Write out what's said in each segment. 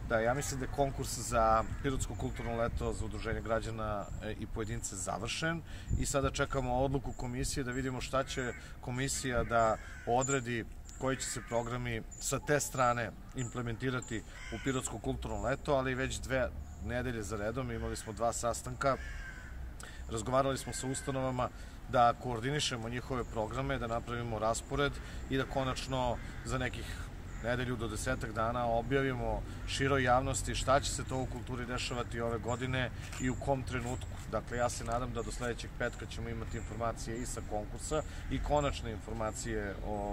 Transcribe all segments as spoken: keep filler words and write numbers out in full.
Da, ja mislim da je konkurs za Pirotsko kulturno leto za udruženje građana i pojedince završen i sada čekamo odluku komisije da vidimo šta će komisija da odredi, koji će se programi sa te strane implementirati u Pirotsko kulturno leto, ali već dve nedelje za redom imali smo dva sastanka, razgovarali smo sa ustanovama da koordinišemo njihove programe, da napravimo raspored i da konačno za nekih nedelju do desetak dana objavimo široj javnosti šta će se to u kulturi dešavati ove godine i u kom trenutku. Dakle, ja se nadam da do sledećeg petka ćemo imati informacije i sa konkursa i konačne informacije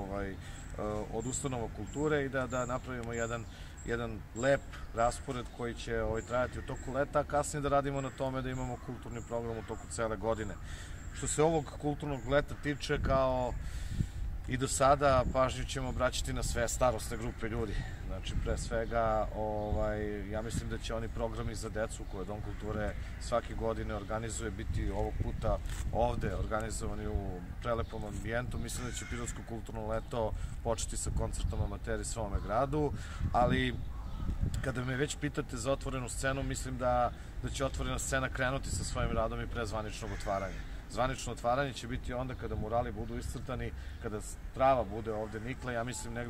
od ustanova kulture i da napravimo jedan lep raspored koji će trajati u toku leta, a kasnije da radimo na tome da imamo kulturni program u toku cele godine. Što se ovog kulturnog leta tiče, kao i do sada, pažnju ćemo obraćati na sve starosne grupe ljudi. Znači, pre svega, ja mislim da će oni programi za decu koje Dom kulture svake godine organizuje biti ovog puta ovde organizovani u prelepom ambijentu. Mislim da će Pirotsko kulturno leto početi sa koncertom amateri svome gradu, ali kada me već pitate za otvorenu scenu, mislim da će otvorena scena krenuti sa svojim radom i pre zvaničnog otvaranja. Zvanično otvaranje će biti onda kada murali budu iscrtani, kada trava bude ovde nikla, ja mislim negde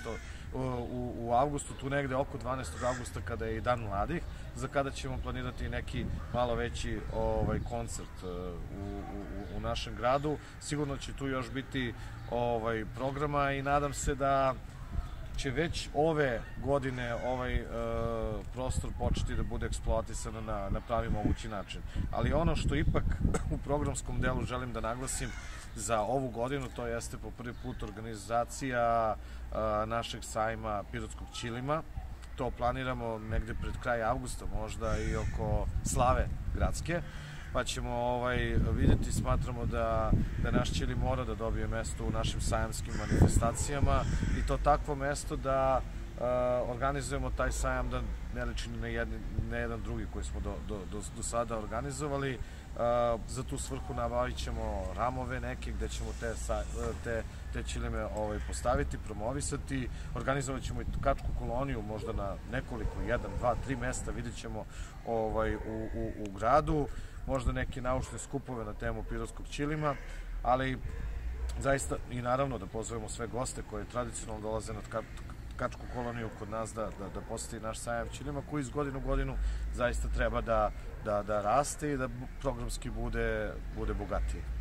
u avgustu, tu negde oko dvanaestog avgusta kada je i Dan mladih, za kada ćemo planirati neki malo veći koncert u našem gradu. Sigurno će tu još biti programa i nadam se da će već ove godine ovaj prostor početi da bude eksploatisan na pravi mogući način. Ali ono što ipak u programskom delu želim da naglasim za ovu godinu, to jeste po prvi put organizacija našeg sajma Pirotskog ćilima. To planiramo negde pred kraj avgusta, možda i oko slave gradske, pa ćemo vidjeti, smatramo da naš ćili mora da dobije mesto u našim sajamskim manifestacijama i to takvo mesto da organizujemo taj sajam da ne liči na jedan drugi koji smo do sada organizovali. Za tu svrhu nabavit ćemo ramove neke gde ćemo te ćilime postaviti, promovisati. Organizovat ćemo i kačku koloniju možda na nekoliko, jedan, dva, tri mesta, vidjet ćemo u gradu. Možda neke naučne skupove na temu pirotskog ćilima, ali zaista i naravno da pozovemo sve goste koji tradicionalno dolaze na kačku koloniju kod nas da poseti naš sajam ćilima koji iz godinu u godinu zaista treba da raste i da programski bude bogatiji.